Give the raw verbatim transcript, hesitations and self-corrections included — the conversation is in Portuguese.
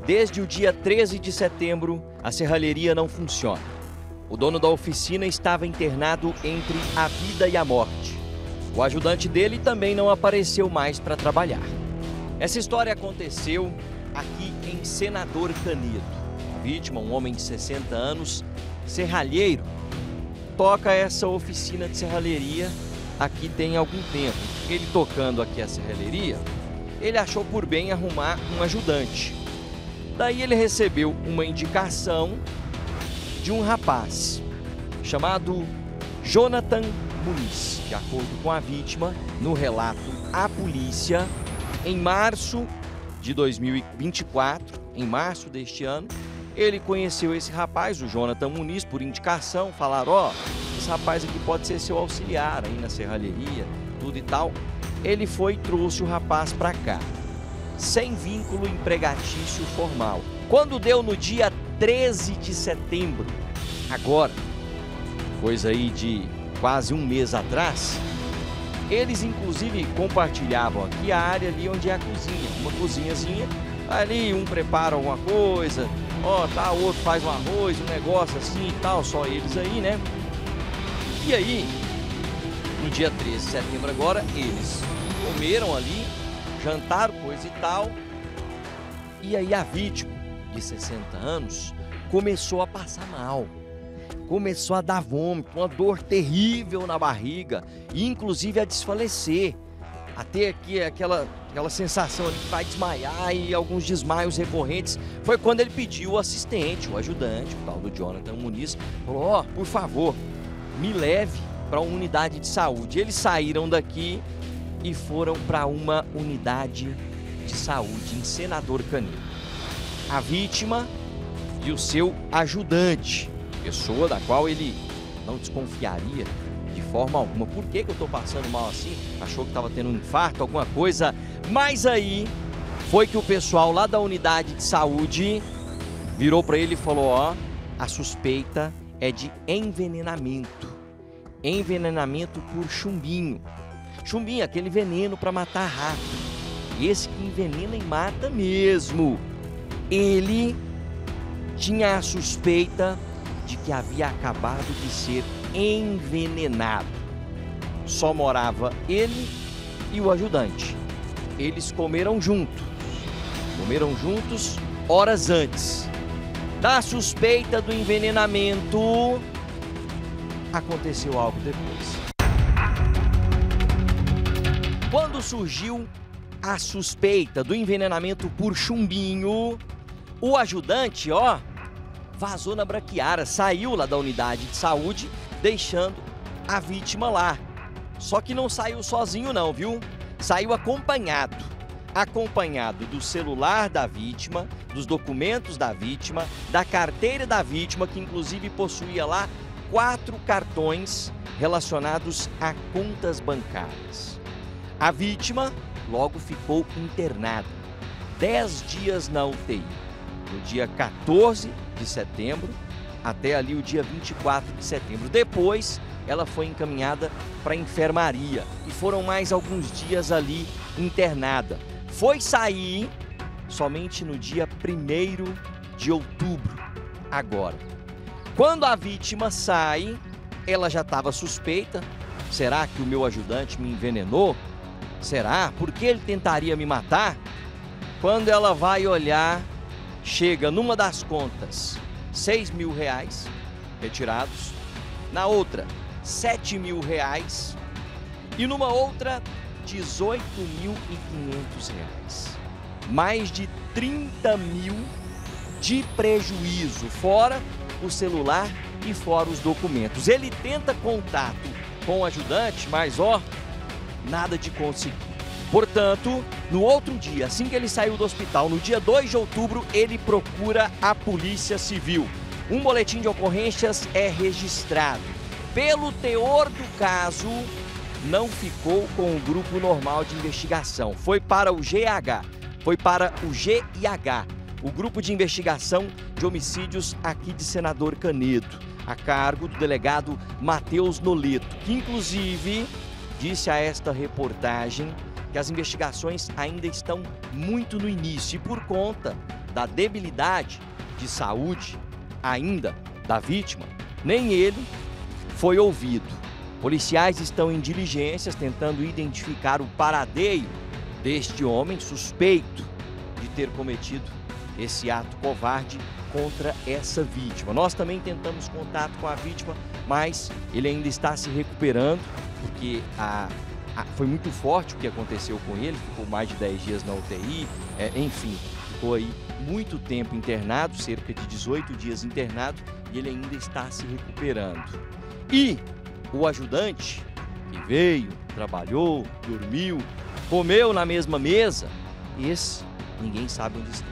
Desde o dia treze de setembro, a serralheria não funciona. O dono da oficina estava internado entre a vida e a morte. O ajudante dele também não apareceu mais para trabalhar. Essa história aconteceu aqui em Senador Canedo. A vítima, um homem de sessenta anos, serralheiro, toca essa oficina de serralheria aqui tem algum tempo. Ele tocando aqui a serralheria, ele achou por bem arrumar um ajudante. Daí ele recebeu uma indicação de um rapaz chamado Jonathan Muniz. De acordo com a vítima, no relato à polícia, em março de dois mil e vinte e quatro, em março deste ano, ele conheceu esse rapaz, o Jonathan Muniz, por indicação. Falaram, ó, oh, esse rapaz aqui pode ser seu auxiliar aí na serralheria, tudo e tal. Ele foi e trouxe o rapaz para cá, sem vínculo empregatício formal. Quando deu no dia treze de setembro, agora, coisa aí de quase um mês atrás, eles inclusive compartilhavam aqui a área ali onde é a cozinha, uma cozinhazinha, ali um prepara alguma coisa, ó, tá, o outro faz um arroz, um negócio assim e tal, só eles aí, né? E aí, no dia treze de setembro agora, eles comeram ali, jantaram, coisa e tal, e aí a vítima, de sessenta anos, começou a passar mal. Começou a dar vômito, uma dor terrível na barriga, e inclusive a desfalecer, a ter aqui aquela, aquela sensação ali que vai desmaiar e alguns desmaios recorrentes. Foi quando ele pediu o assistente, o ajudante, o tal do Jonathan Muniz, falou, ó, oh, por favor, me leve para uma unidade de saúde. Eles saíram daqui e foram para uma unidade de saúde em Senador Canedo. A vítima e o seu ajudante, pessoa da qual ele não desconfiaria de forma alguma. Por que que eu tô passando mal assim? Achou que estava tendo um infarto, alguma coisa? Mas aí foi que o pessoal lá da unidade de saúde virou para ele e falou, ó, a suspeita é de envenenamento. Envenenamento por chumbinho. Chumbinho, aquele veneno para matar rato. Esse que envenena e mata mesmo. Ele tinha a suspeita de que havia acabado de ser envenenado. Só morava ele e o ajudante. Eles comeram junto. Comeram juntos horas antes. Da suspeita do envenenamento, aconteceu algo depois. Quando surgiu a suspeita do envenenamento por chumbinho, o ajudante, ó, vazou na braquiária, saiu lá da unidade de saúde, deixando a vítima lá. Só que não saiu sozinho não, viu? Saiu acompanhado. Acompanhado do celular da vítima, dos documentos da vítima, da carteira da vítima, que inclusive possuía lá quatro cartões relacionados a contas bancárias. A vítima logo ficou internada, dez dias na U T I, no dia quatorze de setembro até ali o dia vinte e quatro de setembro. Depois, ela foi encaminhada para a enfermaria e foram mais alguns dias ali internada. Foi sair somente no dia primeiro de outubro, agora. Quando a vítima sai, ela já estava suspeita. Será que o meu ajudante me envenenou? Será? Por que ele tentaria me matar? Quando ela vai olhar, chega numa das contas seis mil reais retirados, na outra sete mil reais e numa outra dezoito mil e quinhentos reais. Mais de trinta mil de prejuízo, fora o celular e fora os documentos. Ele tenta contato com o ajudante, mas ó, nada de conseguir. Portanto, no outro dia, assim que ele saiu do hospital, no dia dois de outubro, ele procura a Polícia Civil. Um boletim de ocorrências é registrado. Pelo teor do caso, não ficou com o grupo normal de investigação. Foi para o G H, foi para o G I H, o grupo de investigação de homicídios aqui de Senador Canedo, a cargo do delegado Matheus Noleto, que inclusive disse a esta reportagem que as investigações ainda estão muito no início e por conta da debilidade de saúde ainda da vítima, nem ele foi ouvido. Policiais estão em diligências tentando identificar o paradeiro deste homem suspeito de ter cometido esse ato covarde contra essa vítima. Nós também tentamos contato com a vítima, mas ele ainda está se recuperando, porque a, a, foi muito forte o que aconteceu com ele, ficou mais de dez dias na U T I, é, enfim, ficou aí muito tempo internado, cerca de dezoito dias internado, e ele ainda está se recuperando. E o ajudante, que veio, trabalhou, dormiu, comeu na mesma mesa, esse ninguém sabe onde está.